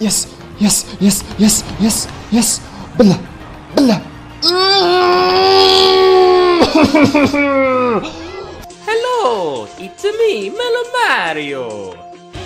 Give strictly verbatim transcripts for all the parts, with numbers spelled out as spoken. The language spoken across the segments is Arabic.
يس يس يس يس يس يس بالله بالله. Hello, it's me, Melon Mario.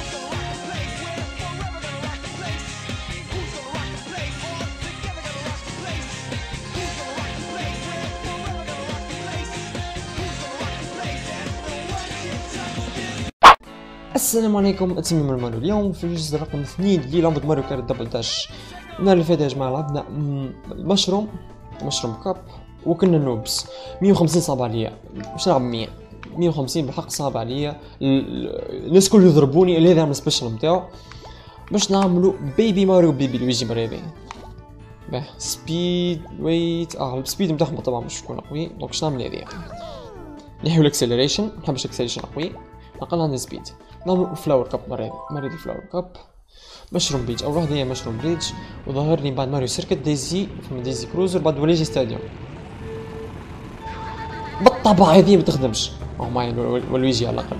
السلام عليكم، اتسمي من ماريو. اليوم في الجزء رقم اثنين للعبة ماريو كارت دبل داش. النهار اللي فات يا جماعة لعبنا مشروم مشروم كاب وكنا نوبس. مية وخمسين صعب عليا، مش نلعب مية مية وخمسين بالحق صعب عليا. الناس كل يضربوني اللي هذا عمل سبيشال نتاعو باش نعملو بيبي ماريو بيبي لويجي مريبي. باه سبيد ويت اه السبيد نتاعهم طبعا مش يكون قوي، دونك باش نعمل هذه نحيو الاكسلريشن. محبش الاكسلريشن قوي، نقل عندي سبيد. نعمل فلاور كاب مرة هذه مرة دي فلاور كاب. مشروم بريدج اول واحدة هي مشروم بريدج، وظهرني بعد ماريو سيركت دايزي فما دايزي كروزر بعد وليجي ستاديوم. بالطبع هذه ما تخدمش او معي ولويجي على الاقل.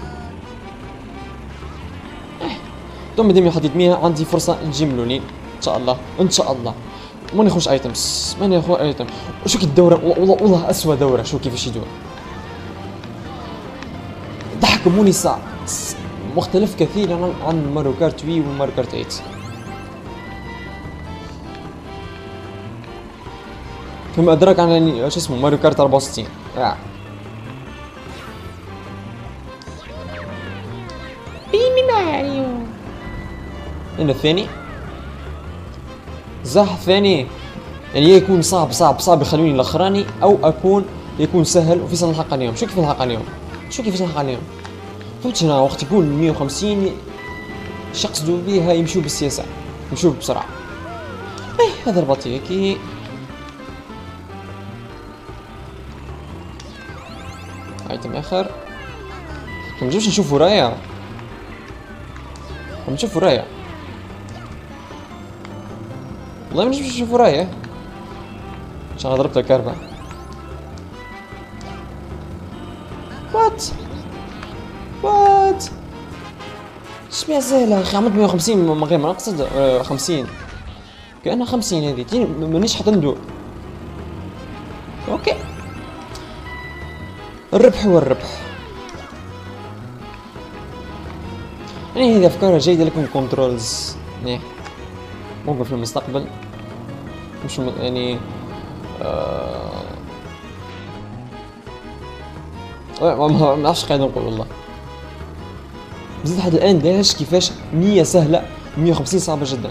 ثم ديما حطيت مية عندي فرصة نجي ملونين ان شاء الله ان شاء الله. ما ناخذش ايتمز ما ناخذ ايتم. شو كي الدورة والله والله اسوء دورة. شو كيفاش يدور ضحكموني ساعة مختلف كثيرا عن ماريو كارت وي وماريو كارت ثمانية. فيما ادراك عن شو اسمه ماريو كارت أربعة وستين. آه. بيبي ماريو. هنا الثاني زح الثاني يعني يكون صعب صعب صعب يخلوني الاخراني، او اكون يكون سهل وفي صنع نلحق عليهم. شو كيف نلحق عليهم؟ شو كيف نلحق عليهم؟ فهمتش انا وقت يكون مية وخمسين شقصدوا بيها يمشوا بالسياسة يمشوا بسرعة. ايه هذا ربطي هيك. ايتم اخر. ما نجوش نشوف ورايا ما نشوف ورايا والله ما نجوش نشوف ورايا عشان ضربت الكهرباء. وات وات شبيه سهلة اخي. عملت مية وخمسين من غير ما نقصد. آه خمسين كأنها خمسين هذه تجيني مانيش حتى ندور. اوكي الربح هو الربح. يعني هذه افكار جيدة لكم كنترولز يعني ممكن في المستقبل مش يعني آه... ما نعرفش قاعد نقول والله. بزيد لحد الان داش كيفاش مية سهلة مية وخمسين صعبة جدا.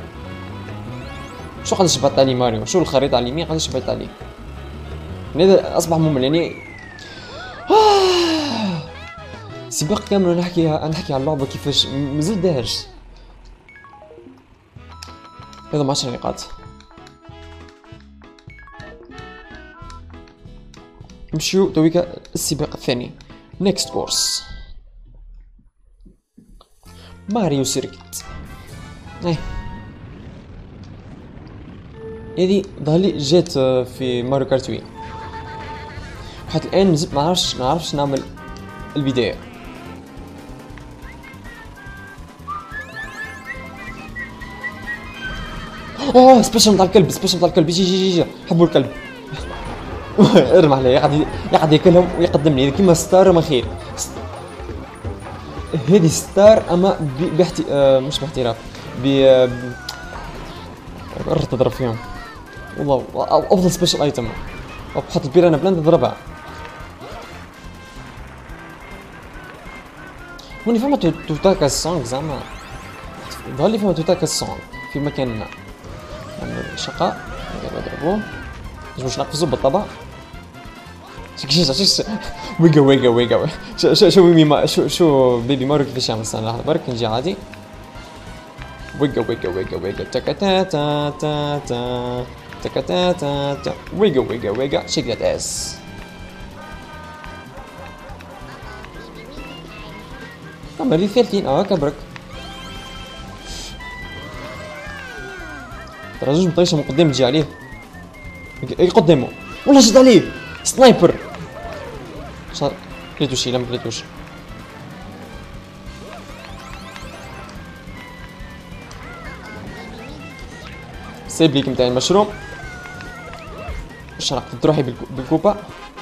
شو قداش بعت علي ماريو؟ شو الخريطة على اليمين قداش بعت عليه؟ هذا اصبح ممل يعني. آه. سباق كامل نحكي نحكي على اللعبة كيفاش مازال داهش. هذا ما عشر نقاط. نمشيو تويكا السباق الثاني. نيكست كورس ماريو سيركت. ايه هذه ظهرلي جات في ماريو كارت وي. حتى الان مازلت ما نعرفش ما نعرفش نعمل البداية. اوه سبيشال نتاع الكلب سبيشال نتاع الكلب. يجي يجي يجي حبوا الكلب. ارمى عليه يقعد يقعد ياكلهم ويقدمني كيما ستار ما خير. هذه ستار اما باحتي آه مش باحتراف ب قررت تضرب فيهم والله. افضل سبيشال ايتم وحط البيرانا بلان تضربها. هوني فما توتاكا السونغ زعما ظهر لي فما توتاكا السونغ في مكاننا. نعمل شقاء نضربوه باش نقفزو بالطبع. شو شو ويجا ويجا ويجا شو شو شو ميما شو شو بيبي ماريو كيفاش يعمل. استنى لحظة برك نجي عادي. ويجا ويجا ويجا ويجا تاكا تا تا تا تا تاكا تا تا تا ويجا ويجا ويجا شيك ذات اس. كم هذه ثلاثين اه كبرك. ترى زوج مطيشة من قدام تجي عليه. اي قدامه والله شد عليه سنايبر. صار كليتوش لا ما كليتوش. سيبليك نتاعي المشروم. شرقت تروحي بالكوبا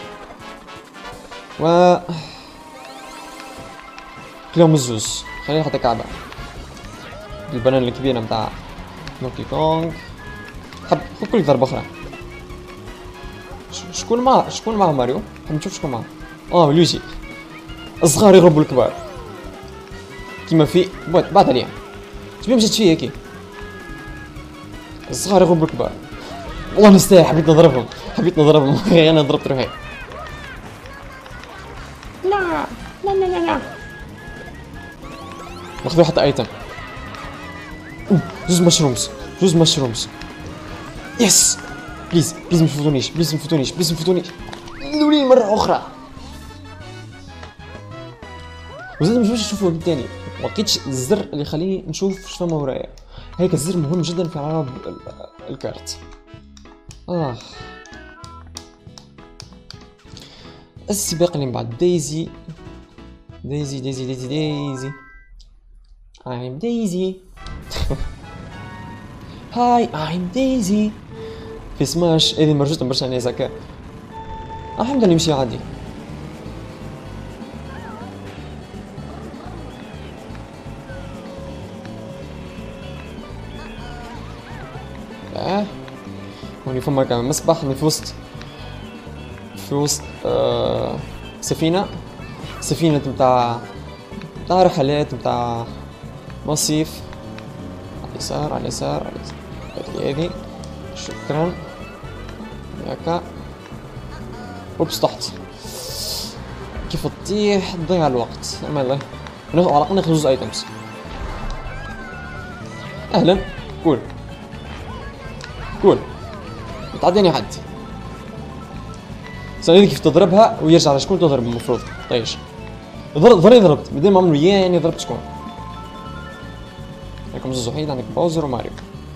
و كلهم الزوز. خلينا حتى كعبة البنان الكبيرة نتاع دونكي كونغ. حب خذ كل ضربة أخرى. شكون معه شكون معه ماريو؟ حب نشوف شكون معه. اه لويجي. الصغار يغربوا الكبار كيما في بعد عليهم. شبيه مشات فيه هيك؟ الصغار يغربوا الكبار. والله نستاهل. حبيت نضربهم حبيت نضربهم انا ضربت روحي. لا لا لا لا لا. ناخذ حتى ايتم. جوز مشرومز جوز مشرومز. يس بليز بليز ما تفوتونيش بليز ما تفوتونيش بليز ما تفوتونيش. لولين مرة أخرى. وزاد مش باش نشوفه بالتاني. ما لقيتش الزر اللي يخليني نشوف شنو فما ورايا. هيك الزر مهم جدا في عرض الكارت. اه السباق اللي من بعد دايزي دايزي دايزي دايزي دايزي I'm Daisy. هاي I'm Daisy. في سماش هذه مرجوطة برشا ناس هكا. الحمد لله يمشي عادي. اه هوني فما كان مسبح في وسط في وسط آه سفينة سفينة متاع متاع رحلات متاع مصيف. على اليسار على اليسار على اليسار. هذه شكرا هكا. اوبس طحت. كيف تطيح تضيع الوقت. اما الله على الاقل ناخذ جوز ايتمز. اهلا كول كول تعديني حد. سألني كيف تضربها ويرجع على شكون تضرب المفروض. طيش ضرب ضربت ضربت بدون ما عملوا ياني ضربت شكون. عندكم زوز وحيد. عندك باوزر وماريو.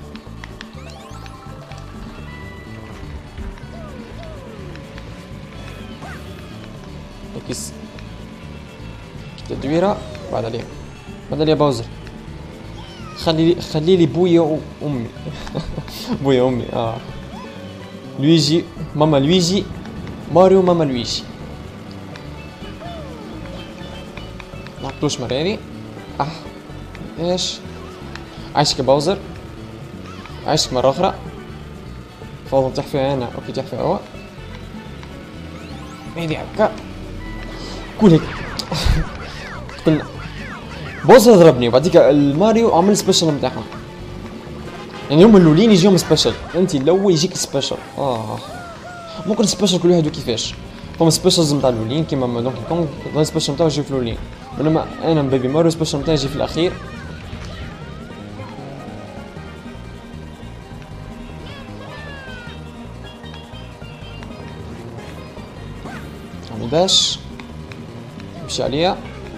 كيس تدويره بعد عليها بعد عليها باوزر. خلي لي خلي لي بويا وامي. بويا وامي اه لويجي ماما لويجي ماريو ماما لويجي. نعطوش مرة هذي. اه ايش عايشك باوزر. عايشك مرة أخرى. فاضل تحفي أنا أوكي تحفي هو. هذي هكا قول هيك. قلنا باوزر ضربني وبعديك الماريو عمل سبيشال نتاعهم. يعني هما الأولين يجيهم سبيشال. أنت الأول يجيك سبيشال. آه ممكن سبيشال كل واحد وكيفاش. فما سبيشالز نتاع الأولين كيما دونكي كونغ السبيشال نتاعو يجي في الأولين. بينما أنا بيبي ماريو سبيشال نتاعي يجي في الأخير. داش نمشي عليها.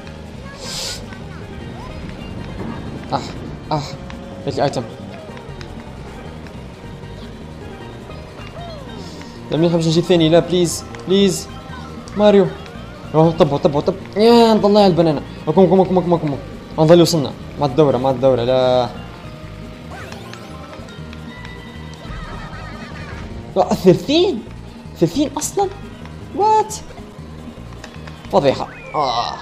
اه اه هيك ايتم. لما نحبش نجي ثاني. لا بليز بليز ماريو. روح طب طب طب يا نطلع البنانه. كم كم كم كم كم نظل وصلنا مع الدوره مع الدوره. لا لا ثلاثين ثلاثين اصلا. وات فضيحة. آه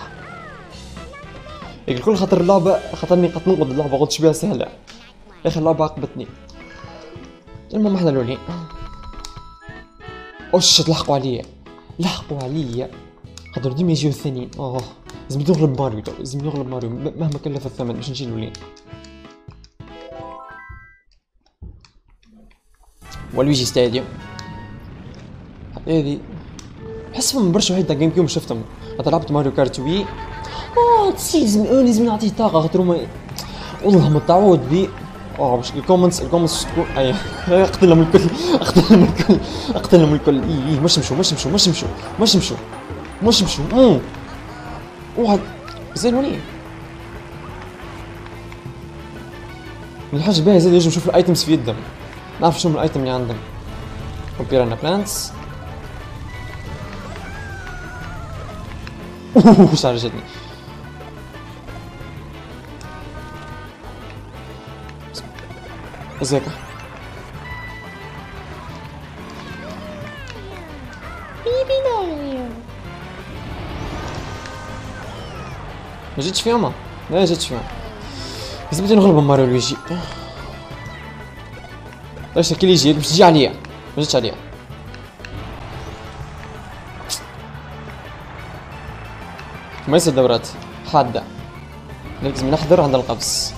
الكل خاطر اللعبة خاطرني قد ننقض اللعبة قلتش بيها سهلة. يا أخي اللعبة عقبتني. المهم احنا الأولين. وش تلحقوا عليا لحقوا عليا خاطر ديما يجيو الثانيين. اه لازم نغلب ماريو تو. لازم نغلب ماريو مهما كلف الثمن باش نجي الأولين. ولويجي ستاديوم هذي نحس من برشا واحد تاع جيم كيوب شفتهم. خاطر لعبت ماريو كارت وي. اه لازم لازم نعطيه طاقة خاطر هما والله متعود بي. اه باش الكومنتس الكومنتس تكون اي اقتلهم الكل اقتلهم الكل اقتلهم الكل. اي اي مش مشوا مش مشوا مش مشوا مش مشوا مش مشوا امم واحد زين وني. من الحاجة باهية زاد يجوا نشوف الايتمز في يدهم. نعرف شنو الايتم اللي عندهم. كومبيرانا بلانتس. اوه شعر جدني. ازيك ما جيتش فيهم لا جيتش فيهم بس بدي نغلب ماريو لويجي لا شكل يجي باش تجي عليا ما جيتش عليا ما يصير دورات حادة لازم نحضر عند القفز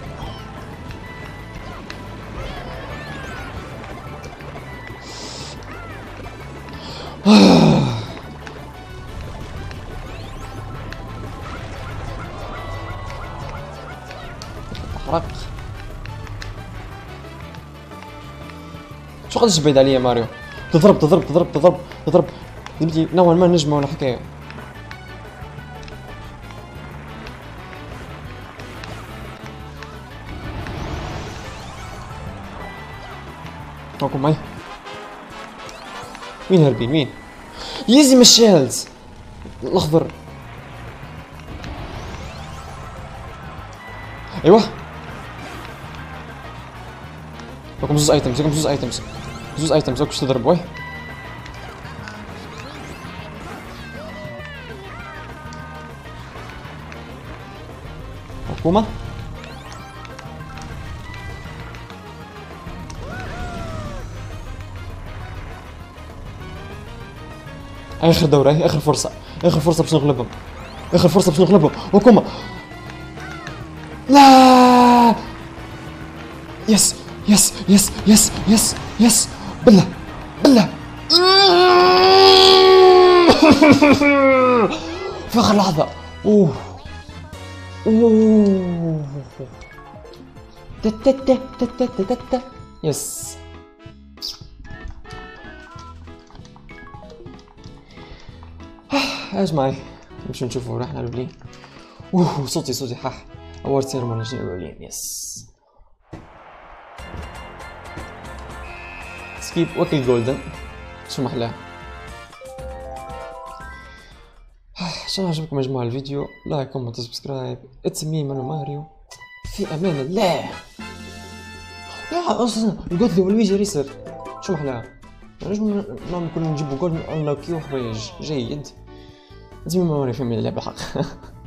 حرق شو قداش بعيد عليا ماريو تضرب تضرب تضرب تضرب تضرب بدي نوعا ما نجمة ولا حكاية هاكم معي مين هربين مين يزي مشيلز الاخضر ايوه هاكم زوز ايتمز هاكم زوز ايتمز زوز ايتمز هاكم باش تضربوا وي حكومة اخر دورة اخر فرصة اخر فرصة باش نغلبهم اخر فرصة باش نغلبهم حكومة لا يس يس يس يس يس يس بالله بالله في اخر لحظة اوه اوه تتا تتا تتا تتا يس ايش معي نمشي نشوفوا رحنا لبلين اوه صوتي صوتي حح اول سيرموني جينا لبلين يس سكيب وكل جولدن شو محلاه عشان عجبكم يا جماعه الفيديو لايك كومنت سبسكرايب اتس مي مانو ماريو في امان الله لا اصلا الجولد والويجي ريسر شو محلاها نجم نعمل كل نجيبو جولد انلوكيو حوايج جيد اتس مي مانو ماريو في امان الله بالحق